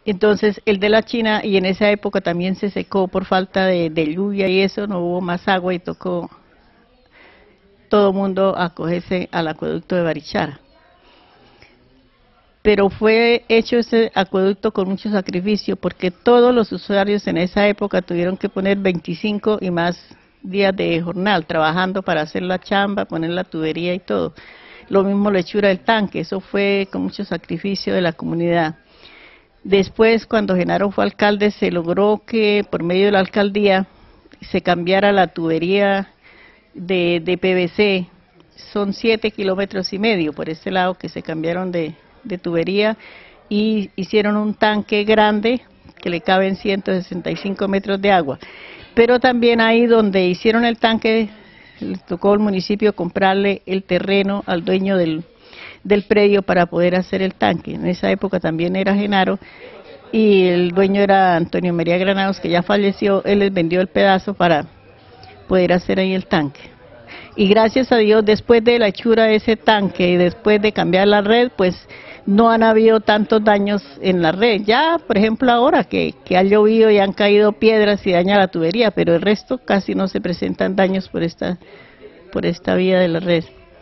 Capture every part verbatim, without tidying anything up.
Entonces el de la China, y en esa época también se secó por falta de, de lluvia y eso, no hubo más agua y tocó todo el mundo acogerse al acueducto de Barichara. Pero fue hecho ese acueducto con mucho sacrificio, porque todos los usuarios en esa época tuvieron que poner veinticinco y más días de jornal, trabajando para hacer la chamba, poner la tubería y todo. Lo mismo la hechura del tanque, eso fue con mucho sacrificio de la comunidad. Después, cuando Genaro fue alcalde, se logró que por medio de la alcaldía se cambiara la tubería de, de P V C. Son siete kilómetros y medio por este lado que se cambiaron de, de tubería y hicieron un tanque grande que le caben ciento sesenta y cinco metros de agua. Pero también ahí donde hicieron el tanque, les tocó al municipio comprarle el terreno al dueño del, del predio para poder hacer el tanque. En esa época también era Genaro y el dueño era Antonio María Granados, que ya falleció. Él les vendió el pedazo para poder hacer ahí el tanque. Y gracias a Dios, después de la hechura de ese tanque y después de cambiar la red, pues no han habido tantos daños en la red. Ya, por ejemplo, ahora que, que ha llovido y han caído piedras y daña la tubería, pero el resto casi no se presentan daños por esta, por esta vía de la red.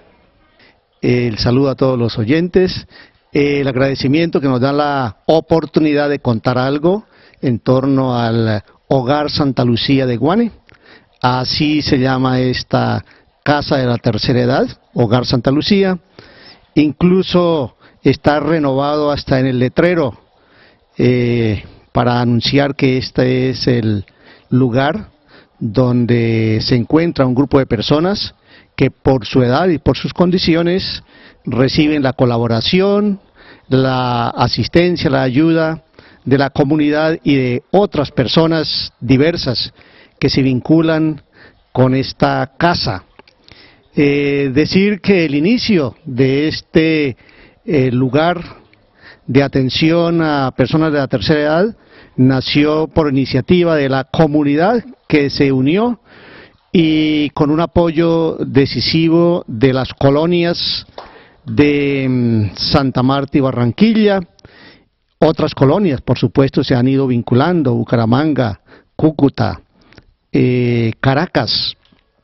El saludo a todos los oyentes, el agradecimiento que nos da la oportunidad de contar algo en torno al Hogar Santa Lucía de Guane. Así se llama esta casa de la tercera edad, Hogar Santa Lucía. Incluso está renovado hasta en el letrero eh, para anunciar que este es el lugar donde se encuentra un grupo de personas que por su edad y por sus condiciones reciben la colaboración, la asistencia, la ayuda de la comunidad y de otras personas diversas que se vinculan con esta casa. Eh, decir que el inicio de este eh, lugar de atención a personas de la tercera edad nació por iniciativa de la comunidad que se unió y con un apoyo decisivo de las colonias de mm, Santa Marta y Barranquilla. Otras colonias, por supuesto, se han ido vinculando, Bucaramanga, Cúcuta, eh, Caracas.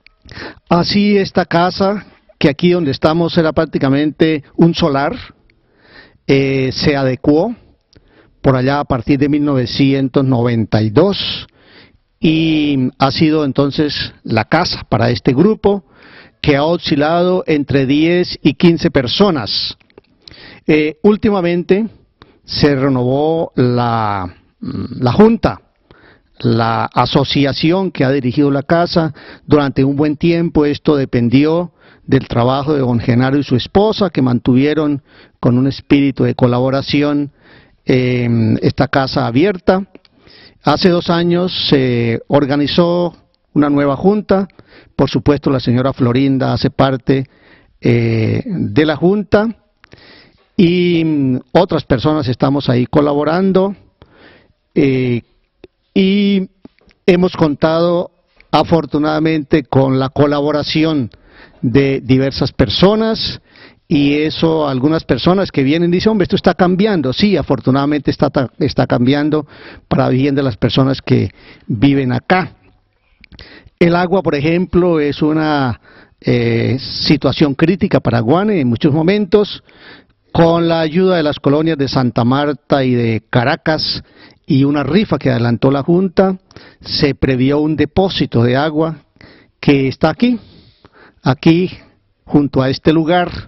Así esta casa, que aquí donde estamos era prácticamente un solar, eh, se adecuó por allá a partir de mil novecientos noventa y dos y ha sido entonces la casa para este grupo que ha oscilado entre diez y quince personas. Eh, últimamente se renovó la, la junta, la asociación que ha dirigido la casa. Durante un buen tiempo esto dependió del trabajo de don Genaro y su esposa, que mantuvieron con un espíritu de colaboración eh, esta casa abierta. Hace dos años se organizó una nueva junta, por supuesto la señora Florinda hace parte eh, de la junta y otras personas estamos ahí colaborando. Eh, Y hemos contado afortunadamente con la colaboración de diversas personas y eso algunas personas que vienen dicen, hombre, esto está cambiando. Sí, afortunadamente está, está cambiando para bien de las personas que viven acá. El agua, por ejemplo, es una eh, situación crítica para Guane en muchos momentos. Con la ayuda de las colonias de Santa Marta y de Caracas y una rifa que adelantó la Junta, se previó un depósito de agua que está aquí, aquí junto a este lugar,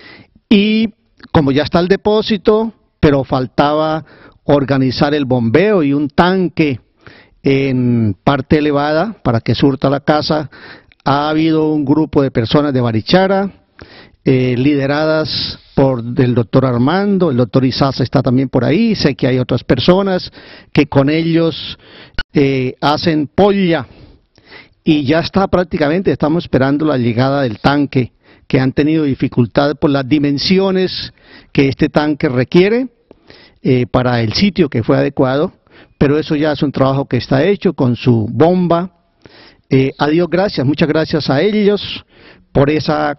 y como ya está el depósito, pero faltaba organizar el bombeo y un tanque en parte elevada para que surta la casa, ha habido un grupo de personas de Barichara, eh, lideradas por el doctor Armando, el doctor Izaza está también por ahí, sé que hay otras personas que con ellos eh, hacen polla y ya está prácticamente, estamos esperando la llegada del tanque, que han tenido dificultad por las dimensiones que este tanque requiere eh, para el sitio que fue adecuado, pero eso ya es un trabajo que está hecho con su bomba. Eh, a Dios gracias, muchas gracias a ellos por esa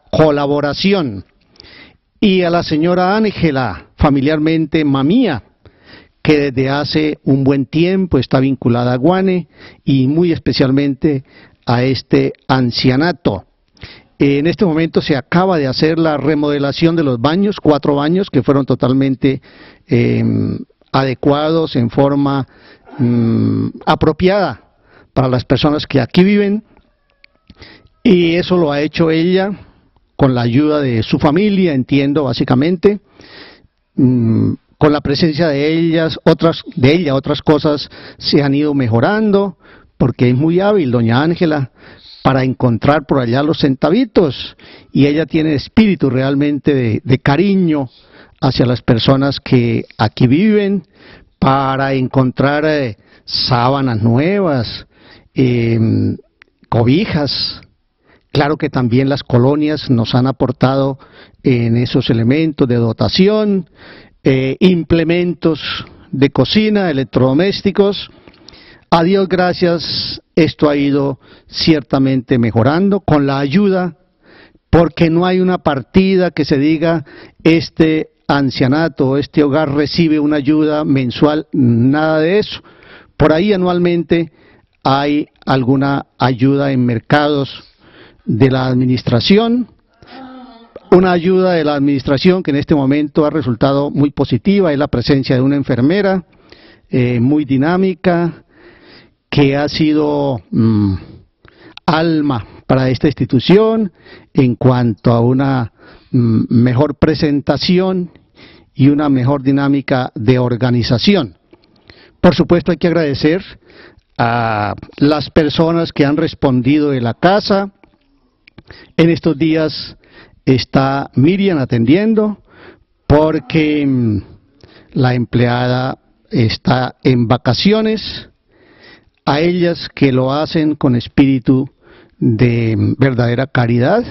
colaboración. Y a la señora Ángela, familiarmente mamía, que desde hace un buen tiempo está vinculada a Guane y muy especialmente a este ancianato. En este momento se acaba de hacer la remodelación de los baños, cuatro baños que fueron totalmente eh, adecuados en forma mm, apropiada para las personas que aquí viven, y eso lo ha hecho ella con la ayuda de su familia, entiendo, básicamente. Mm, con la presencia de ellas, otras, de ella, otras cosas se han ido mejorando, porque es muy hábil doña Ángela para encontrar por allá los centavitos, y ella tiene espíritu realmente de, de cariño hacia las personas que aquí viven, para encontrar eh, sábanas nuevas, eh, cobijas. Claro que también las colonias nos han aportado en esos elementos de dotación, eh, implementos de cocina, electrodomésticos. A Dios gracias, esto ha ido ciertamente mejorando con la ayuda, porque no hay una partida que se diga este ancianato, este hogar recibe una ayuda mensual, nada de eso. Por ahí anualmente hay alguna ayuda en mercados de la administración, una ayuda de la administración que en este momento ha resultado muy positiva, es la presencia de una enfermera eh, muy dinámica, que ha sido mmm, alma para esta institución en cuanto a una mmm, mejor presentación y una mejor dinámica de organización. Por supuesto hay que agradecer a las personas que han respondido de la casa. En estos días está Miriam atendiendo porque mmm, la empleada está en vacaciones. A ellas que lo hacen con espíritu de verdadera caridad,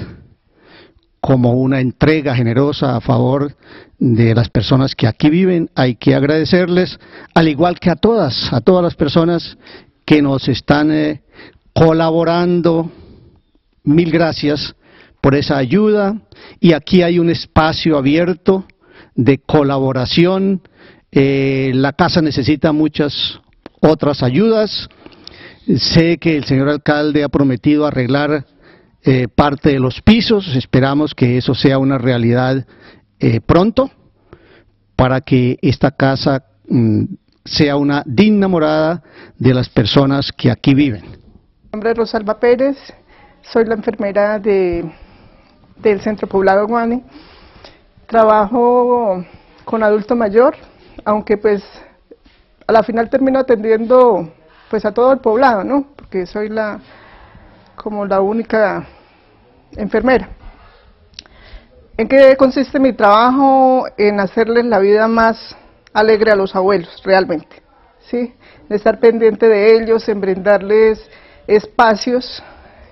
como una entrega generosa a favor de las personas que aquí viven, hay que agradecerles, al igual que a todas, a todas las personas que nos están eh, colaborando. Mil gracias por esa ayuda, y aquí hay un espacio abierto de colaboración. Eh, la casa necesita muchas otras ayudas. Sé que el señor alcalde ha prometido arreglar eh, parte de los pisos, esperamos que eso sea una realidad eh, pronto, para que esta casa mm, sea una digna morada de las personas que aquí viven. Mi nombre es Rosalba Pérez, soy la enfermera de, del Centro Poblado Guane. Trabajo con adulto mayor, aunque pues a la final termino atendiendo pues a todo el poblado, ¿no? Porque soy la como la única enfermera. ¿En qué consiste mi trabajo? En hacerles la vida más alegre a los abuelos, realmente, ¿sí? De estar pendiente de ellos, en brindarles espacios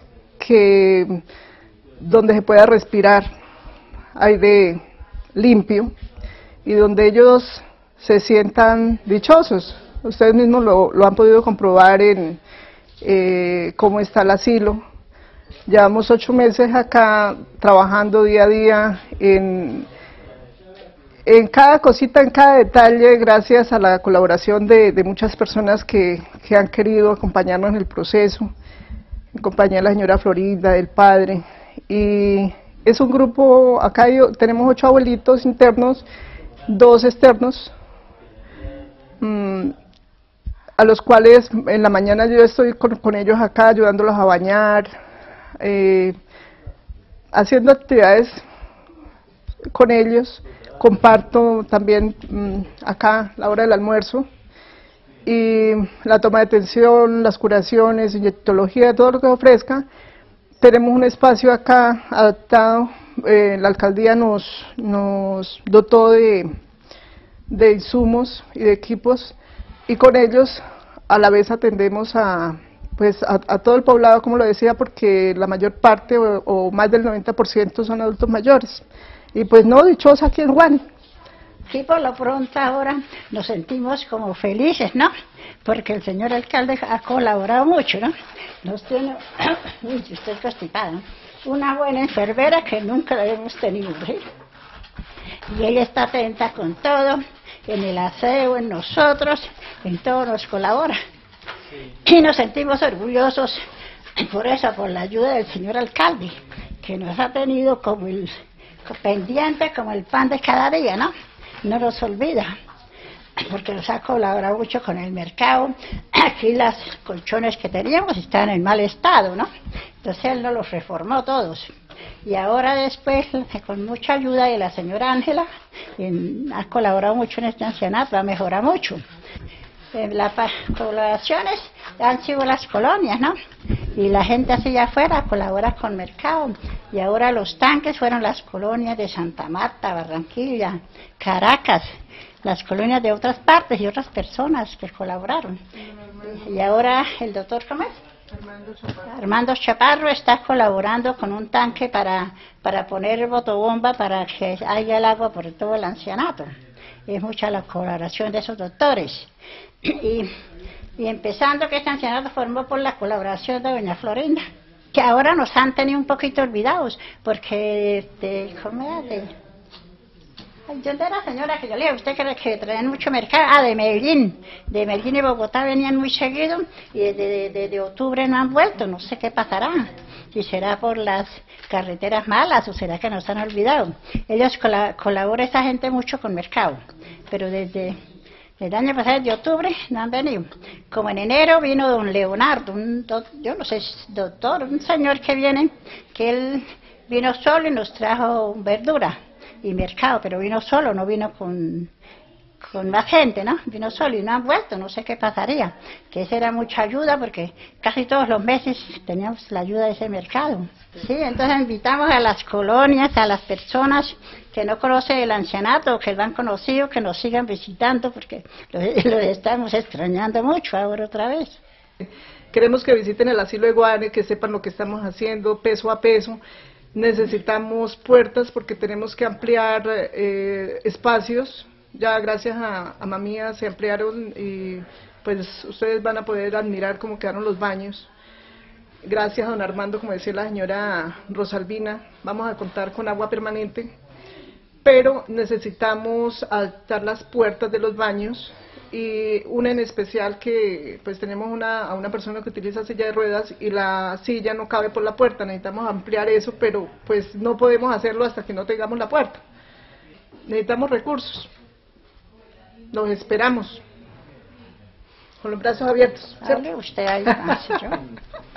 que donde se pueda respirar aire limpio y donde ellos se sientan dichosos. Ustedes mismos lo, lo han podido comprobar en eh, cómo está el asilo. Llevamos ocho meses acá trabajando día a día en, en cada cosita, en cada detalle, gracias a la colaboración de, de muchas personas que, que han querido acompañarnos en el proceso. En compañía de la señora Florinda, del padre. Y es un grupo, acá yo, tenemos ocho abuelitos internos, dos externos, mmm, a los cuales en la mañana yo estoy con, con ellos acá, ayudándolos a bañar, eh, haciendo actividades con ellos. Comparto también mmm, acá la hora del almuerzo, y la toma de atención, las curaciones, inyectología, todo lo que ofrezca. Tenemos un espacio acá adaptado, eh, la alcaldía nos, nos dotó de, de insumos y de equipos, y con ellos a la vez atendemos a, pues a, a todo el poblado, como lo decía, porque la mayor parte o, o más del noventa por ciento son adultos mayores, y pues no, dichosa aquí en Guane. Sí, por lo pronto ahora nos sentimos como felices, ¿no? Porque el señor alcalde ha colaborado mucho, ¿no? Nos tiene, uy, estoy constipada, una buena enfermera que nunca la hemos tenido, ¿sí? Y ella está atenta con todo, en el aseo, en nosotros, en todo nos colabora. Y nos sentimos orgullosos por eso, por la ayuda del señor alcalde, que nos ha tenido como el pendiente, como el pan de cada día, ¿no? No nos olvida, porque nos ha colaborado mucho con el mercado. Aquí las colchones que teníamos están en mal estado, ¿no? Entonces él nos los reformó todos. Y ahora después, con mucha ayuda de la señora Ángela, ha colaborado mucho en este ancianato, ha mejorado mucho. En las colaboraciones han sido las colonias, ¿no? Y la gente así afuera colabora con mercado. Y ahora los tanques fueron las colonias de Santa Marta, Barranquilla, Caracas, las colonias de otras partes y otras personas que colaboraron. Y ahora el doctor, ¿cómo es? Armando Chaparro. Armando Chaparro está colaborando con un tanque para, para poner botobomba para que haya el agua por todo el ancianato. Es mucha la colaboración de esos doctores. Y, y empezando que este ancianato formó por la colaboración de doña Florinda, que ahora nos han tenido un poquito olvidados, porque de, ¿cómo era? De, yo de la señora que yo le dije, usted cree que traen mucho mercado, ah, de Medellín, de Medellín y Bogotá venían muy seguido, y desde de, de, de octubre no han vuelto, no sé qué pasará, si será por las carreteras malas o será que nos han olvidado. Ellos colab colaboran esa gente mucho con mercado, pero desde el año pasado, de octubre, no han venido. Como en enero vino don Leonardo, un do, yo no sé, doctor, un señor que viene, que él vino solo y nos trajo verdura y mercado, pero vino solo, no vino con, con más gente, ¿no? Vino solo y no han vuelto, no sé qué pasaría. Que esa era mucha ayuda porque casi todos los meses teníamos la ayuda de ese mercado. Sí, entonces invitamos a las colonias, a las personas que no conocen el ancianato, que lo han conocido, que nos sigan visitando porque los, los estamos extrañando mucho ahora otra vez. Queremos que visiten el asilo de Guane, que sepan lo que estamos haciendo peso a peso. Necesitamos puertas porque tenemos que ampliar eh, espacios. Ya gracias a, a Mamía se ampliaron y pues ustedes van a poder admirar cómo quedaron los baños. Gracias a don Armando, como decía la señora Rosalvina, vamos a contar con agua permanente, pero necesitamos adaptar las puertas de los baños y una en especial que pues tenemos una, a una persona que utiliza silla de ruedas y la silla no cabe por la puerta, necesitamos ampliar eso, pero pues no podemos hacerlo hasta que no tengamos la puerta. Necesitamos recursos, los esperamos con los brazos abiertos. Hable usted ahí, yo.